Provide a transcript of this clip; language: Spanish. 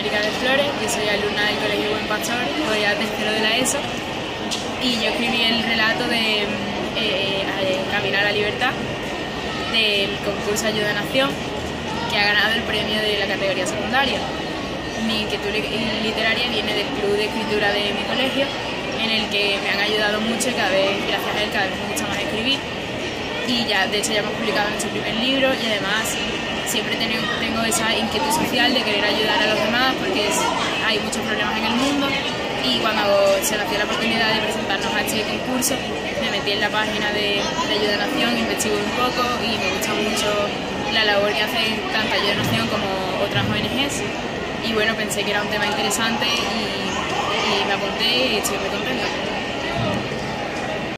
América de Flores. Yo soy alumna del Colegio Buen Pastor, voy a tercero de la ESO, y yo escribí el relato de Caminar a la Libertad del concurso Ayuda a Nación, que ha ganado el premio de la categoría secundaria. Mi inquietud literaria viene del club de escritura de mi colegio, en el que me han ayudado mucho y gracias a él cada vez me gusta más escribir. Y ya, de hecho, ya hemos publicado nuestro primer libro, y además siempre tengo esa inquietud social de querer ayudar a los demás, porque hay muchos problemas en el mundo, y cuando se nos dio la oportunidad de presentarnos a este concurso, me metí en la página de Ayuda a Nación, investigué un poco y me gusta mucho la labor que hacen tanto Ayuda a Nación como otras ONGs, y bueno, pensé que era un tema interesante y me apunté y estoy muy contenta.